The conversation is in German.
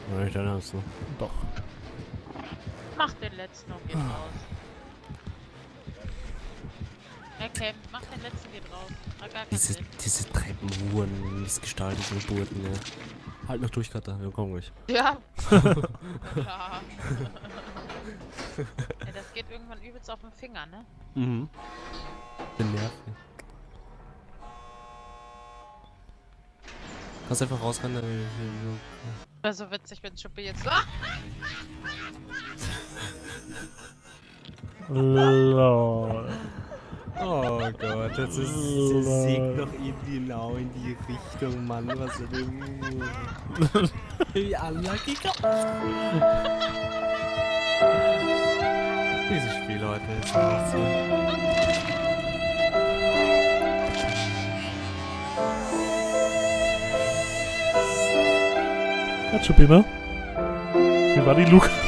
Ja, nicht dein Ernst, ne? Doch. Mach den letzten und geht raus. Okay, mach den letzten, geht raus. Hat gar keinen Sinn. Diese Treppenhuren, missgestalteten Geburten, ja. Halt noch durch, Kater, wir kommen gleich. Ja. Ja. Ja, das geht irgendwann übelst auf den Finger, ne? Mhm. Bin nervig. Kannst einfach rausrennen, Wäre so witzig, wenn Schuppi jetzt so. Lol. Oh Gott, das ist. Sie sägt doch eben genau in die Richtung, Mann. Was ist denn? Wie unlucky. Dieses Spiel heute ist nicht so. Hat Schuppi, ne? Wie war die Luke?